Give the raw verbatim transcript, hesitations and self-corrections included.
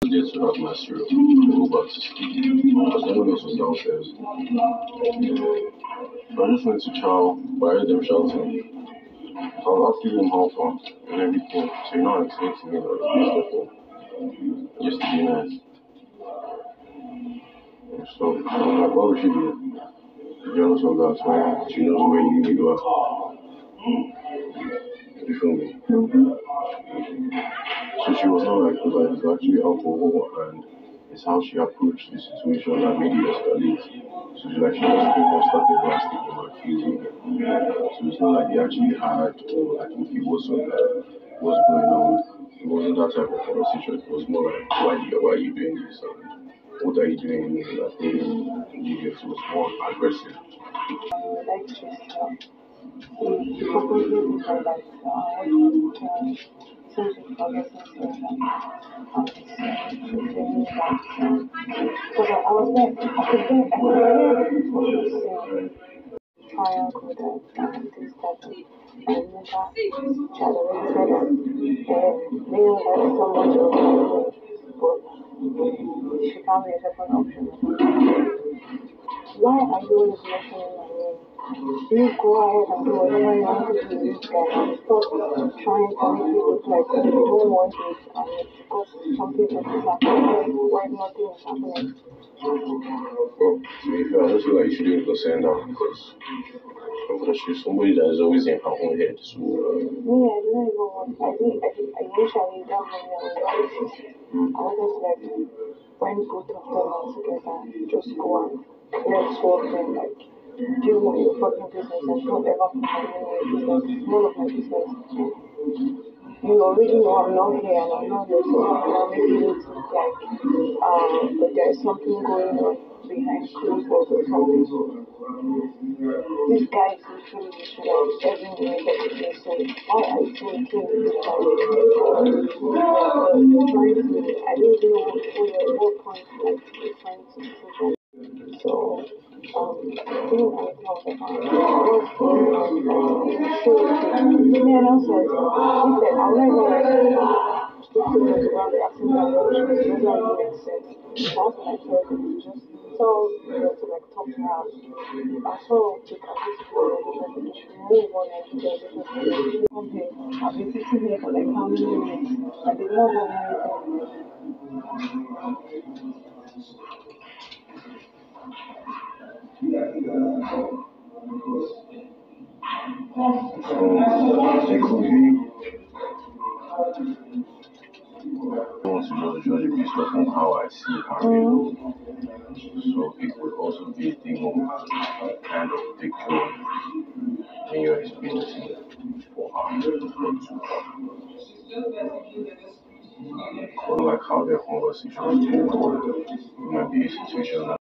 get to have my syrup and go back to sleep. Because no one else was downstairs. So I just went to chow, but I heard them shouting. So I was asking them how far and everything. So you know, I explained to me that it's beautiful. Just to be nice. So I'm like, what would she do? Jealous of that, so she knows where you need to go. You feel me? Mm-hmm. So she was not like, because like, it's actually alcohol and it's how she approached the situation that made it escalate. So she like, she just came and started blasting him and accusing him. So it's not like they actually had, or I think it wasn't like, what's going on. It wasn't that type of conversation. It was more like, why, do you, why are you doing this? And what are you doing? Like, maybe it was more aggressive. I like this stuff. He purposely did my life. I want to since we forget things like that. I'm just saying, that. Because I, I was there, I could hear, I could hear what he was saying. Fire code and this, that. I remember she had already said that they don't like so much of it, but she found me a second option. Why are you always mentioning my name? You go ahead and do whatever you want to do with this guy and stop trying to make it look like you don't want it and it's because something else is happening when nothing is happening. Well, to be fair, I don't feel like you should be able to send out because I'm gonna shoot somebody that is always in her own head. So, uh, Me, I don't even want, I think, I, I initially that money I was very I was just like, when both of them are together, just go and let's swap them, like, deal with your fucking business and don't ever come and do your business. It's none of my business. You already know I'm not here and I'm not there, so I'm not making it look like, um, but there's something going on behind closed doors or something. This guy is literally literally every minute of the day, so why are you thinking this guy? Trying to, I don't even know what, what point like you're trying to social. So, um, I think I thought about what's going on, like, so, me and I said, he said, I'm not even like, speak to me about the accident and everything, it doesn't really make sense. That's what I told him, just tell you know, to like talk to her. I saw the capacity already, but you should move on and do the business. Okay, I've been sitting here for like how many minutes? I did not do anything. um, it could be. I want to know the judge based off on how I see her. Mm. So it could also be a thing of kind of picture when you're experiencing for her, not to her. Or like how their conversations go on. It might be a situation